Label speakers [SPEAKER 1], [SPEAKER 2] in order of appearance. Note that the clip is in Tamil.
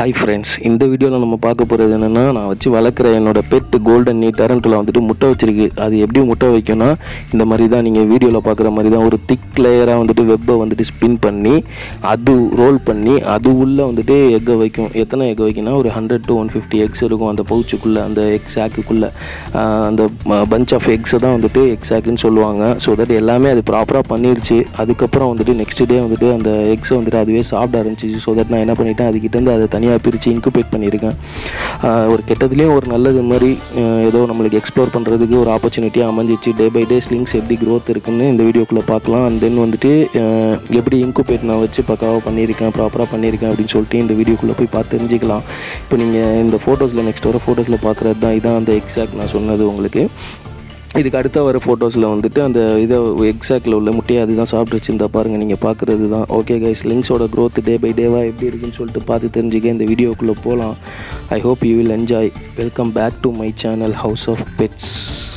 [SPEAKER 1] ஹாய் ஃப்ரெண்ட்ஸ், இந்த வீடியோவில் நம்ம பார்க்க போகிறது என்னென்னா, நான் வச்சு வளர்க்குற என்னோடய பெட் கோல்டன் நீ டெரண்ட்டுலா வந்துட்டு முட்டை வச்சிருக்கு. அது எப்படி முட்டை வைக்கும்னா, இந்த மாதிரி தான் நீங்கள் வீடியோவில் பார்க்குற மாதிரி தான் ஒரு திக் லேயராக வந்துட்டு வெப்பை வந்துட்டு ஸ்பின் பண்ணி அது ரோல் பண்ணி அது உள்ளே வந்துட்டு எக்கை வைக்கும். எத்தனை எக் வைக்குன்னா ஒரு 100 to 150 எக்ஸ் இருக்கும் அந்த பவுச்சுக்குள்ளே, அந்த எக் சாக்குக்குள்ளே. அந்த பஞ்ச் ஆஃப் எக்ஸை தான் வந்துட்டு எக் சாக்குன்னு சொல்லுவாங்க. ஸோ தட் எல்லாமே அது ப்ராப்பராக பண்ணிருச்சு. அதுக்கப்புறம் வந்துட்டு நெக்ஸ்ட் டே வந்துட்டு அந்த எக்ஸை வந்துட்டு அதுவே சாப்பிட ஆரம்பிச்சிச்சு. ஸோ தட் நான் என்ன பண்ணிட்டேன், அதுக்கிட்டேருந்து அதை தனியாக பிரித்து இன்குபேட் பண்ணியிருக்கேன். ஒரு கெட்டதுலேயும் ஒரு நல்லது மாதிரி ஏதோ நம்மளுக்கு எக்ஸ்ப்ளோர் பண்ணுறதுக்கு ஒரு ஆப்பர்ச்சுனிட்டியாக அமைஞ்சிச்சு. டே பை டே ஸ்லிங்ஸ் எப்படி க்ரோத் இருக்குன்னு இந்த வீடியோக்குள்ளே பார்க்கலாம். அண்ட் தென் வந்துட்டு எப்படி இன்குபேட் நான் வச்சு பக்காவாக பண்ணியிருக்கேன், ப்ராப்பராக பண்ணியிருக்கேன் அப்படின்னு சொல்லிட்டு இந்த வீடியோக்குள்ளே போய் பார்த்து தெரிஞ்சுக்கலாம். இப்போ நீங்கள் இந்த ஃபோட்டோஸில் நெக்ஸ்ட் வர ஃபோட்டோஸில் பார்க்குறது தான் இதான் அந்த எக்ஸாக்ட் நான் சொன்னது உங்களுக்கு. இதுக்கு அடுத்த வர ஃபோட்டோஸில் வந்துட்டு அந்த இதை எக்ஸாக்டில் உள்ள முட்டையை அதுதான் சாப்பிட்டு வச்சுருந்தா பாருங்கள், நீங்கள் பார்க்குறது தான். ஓகே கைஸ், லிங்க்ஸோட க்ரோத் டே பை டேவாக எப்படி இருக்குன்னு சொல்லிட்டு பார்த்து தெரிஞ்சுக்க இந்த வீடியோக்குள்ளே போகலாம். I hope you will enjoy. Welcome back to my channel house of pets.